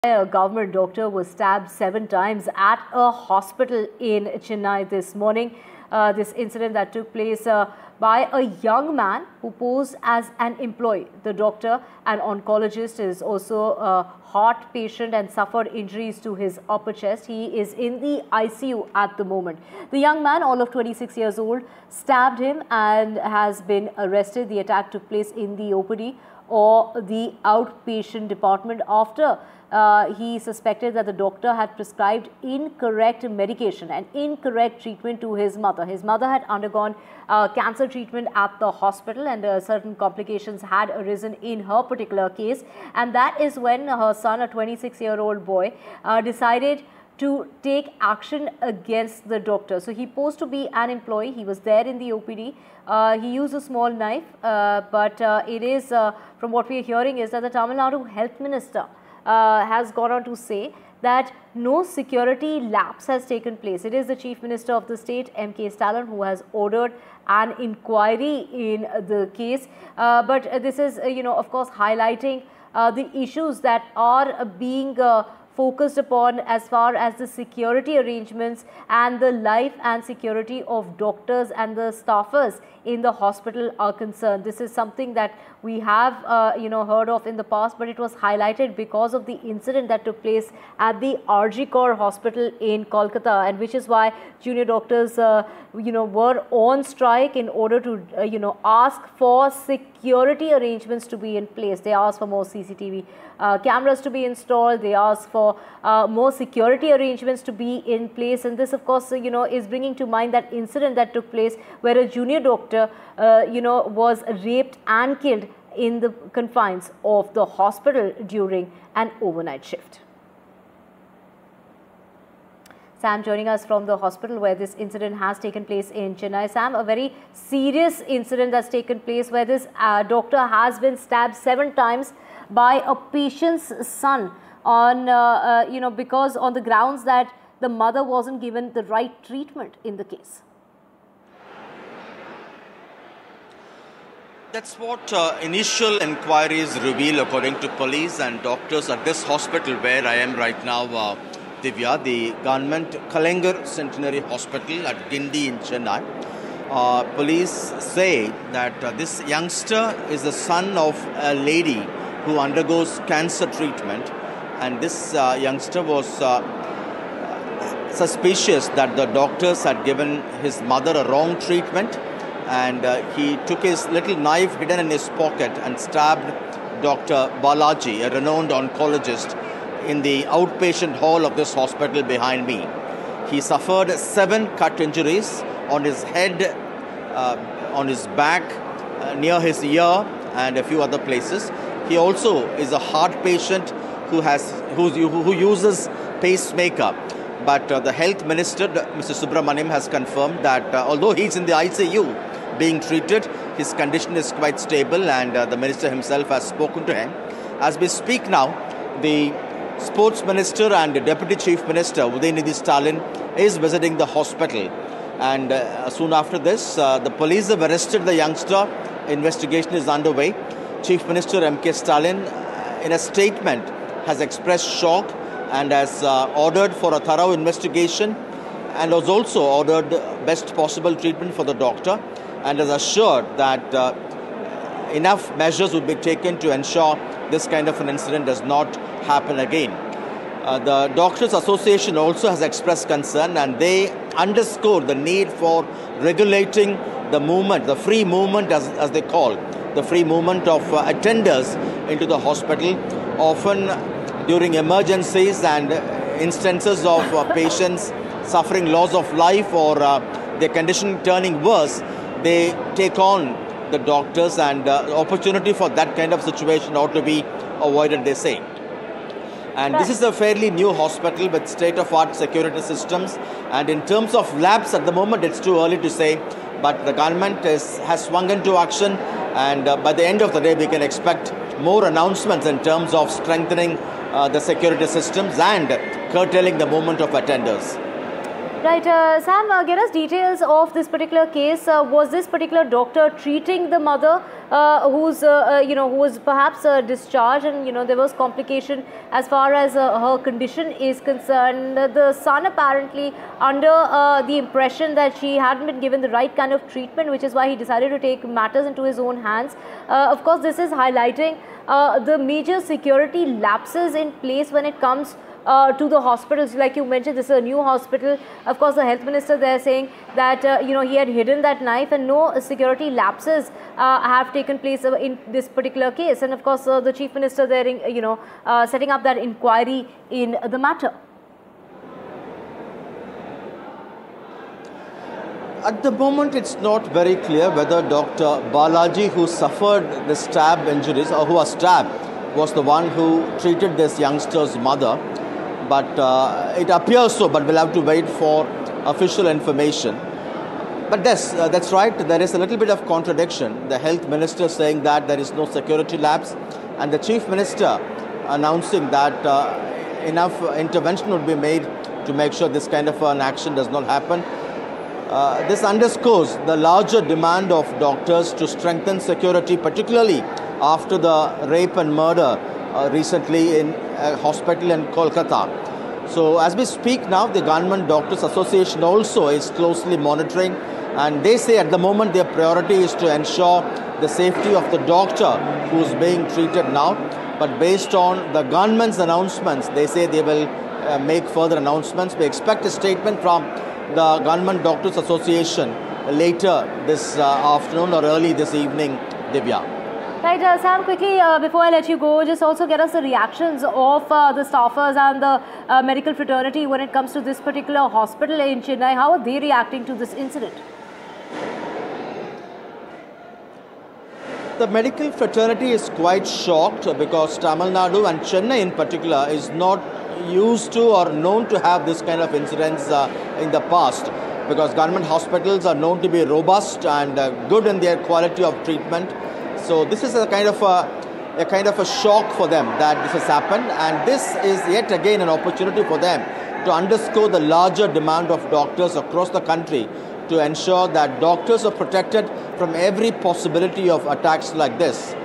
A government doctor was stabbed 7 times at a hospital in Chennai this morning. This incident that took place by a young man who posed as an employee. The doctor, an oncologist, is also a heart patient and suffered injuries to his upper chest. He is in the ICU at the moment. The young man, all of 26 years old, stabbed him and has been arrested. The attack took place in the OPD or the outpatient department after he suspected that the doctor had prescribed incorrect medication and incorrect treatment to his mother. His mother had undergone cancer treatment at the hospital, and certain complications had arisen in her particular case. And that is when her son, a 26-year-old boy, decided to take action against the doctor. So he posed to be an employee. He was there in the OPD. He used a small knife, but it is, from what we are hearing, is that the Tamil Nadu Health Minister has gone on to say that no security lapse has taken place. It is the Chief Minister of the state, Stalin, who has ordered an inquiry in the case. But this is, of course, highlighting the issues that are being focused upon as far as the security arrangements and the life and security of doctors and the staffers in the hospital are concerned. This is something that we have heard of in the past, but it was highlighted because of the incident that took place at the RG Kaur hospital in Kolkata, and which is why junior doctors were on strike in order to ask for security arrangements to be in place. They asked for more CCTV cameras to be installed. They asked for more security arrangements to be in place, and this, of course, is bringing to mind that incident that took place where a junior doctor was raped and killed in the confines of the hospital during an overnight shift. Sam joining us from the hospital where this incident has taken place in Chennai. Sam, a very serious incident that's taken place where this doctor has been stabbed 7 times by a patient's son on, because on the grounds that the mother wasn't given the right treatment in the case. That's what initial inquiries reveal, according to police and doctors at this hospital where I am right now, Divya, the government Kalangar Centenary Hospital at Gindi in Chennai. Police say that this youngster is the son of a lady who undergoes cancer treatment, and this youngster was suspicious that the doctors had given his mother a wrong treatment, and he took his little knife hidden in his pocket and stabbed Dr. Balaji, a renowned oncologist, in the outpatient hall of this hospital behind me. He suffered 7 cut injuries on his head, on his back, near his ear, and a few other places. He also is a heart patient who uses pacemaker. But the Health Minister, Mr. Subramanian, has confirmed that although he's in the ICU being treated, his condition is quite stable, and the Minister himself has spoken to him. As we speak now, the Sports Minister and the Deputy Chief Minister, Udayinidhi Stalin, is visiting the hospital. And soon after this, the police have arrested the youngster. Investigation is underway. Chief Minister Stalin, in a statement, has expressed shock and has ordered for a thorough investigation, and has also ordered best possible treatment for the doctor, and has assured that enough measures will be taken to ensure this kind of an incident does not happen again. The Doctors Association also has expressed concern, and they underscore the need for regulating the movement, the free movement as they call, the free movement of attenders into the hospital. Often during emergencies and instances of patients suffering loss of life or their condition turning worse, they take on the doctors, and opportunity for that kind of situation ought to be avoided, they say. And this is a fairly new hospital with state-of-art security systems, and in terms of labs at the moment it's too early to say, but the government has swung into action, and by the end of the day we can expect more announcements in terms of strengthening the security systems and curtailing the movement of attenders. Right, Sam, get us details of this particular case. Was this particular doctor treating the mother who was perhaps discharged, and there was complication as far as her condition is concerned. The son apparently under the impression that she hadn't been given the right kind of treatment, which is why he decided to take matters into his own hands. Of course, this is highlighting the major security lapses in place when it comes to the hospitals. Like you mentioned, this is a new hospital. Of course, the health minister there saying that he had hidden that knife, and no security lapses have taken place in this particular case. And of course, the chief minister there, setting up that inquiry in the matter. At the moment, it's not very clear whether Dr. Balaji, who suffered the stab injuries or who was stabbed, was the one who treated this youngster's mother. But it appears so, but we'll have to wait for official information. But that's right, there is a little bit of contradiction. The health minister saying that there is no security lapse, and the chief minister announcing that enough intervention would be made to make sure this kind of an action does not happen. This underscores the larger demand of doctors to strengthen security, particularly after the rape and murder recently in a hospital in Kolkata. So as we speak now, the Government Doctors Association also is closely monitoring, and they say at the moment their priority is to ensure the safety of the doctor who is being treated now. But based on the government's announcements, they say they will make further announcements. We expect a statement from the Government Doctors Association later this afternoon or early this evening, Divya. Right, Sam, quickly before I let you go, just also get us the reactions of the staffers and the medical fraternity when it comes to this particular hospital in Chennai. How are they reacting to this incident? The medical fraternity is quite shocked because Tamil Nadu and Chennai in particular is not used to or known to have this kind of incidents in the past, because government hospitals are known to be robust and good in their quality of treatment. So this is a kind of a shock for them that this has happened, and this is yet again an opportunity for them to underscore the larger demand of doctors across the country to ensure that doctors are protected from every possibility of attacks like this.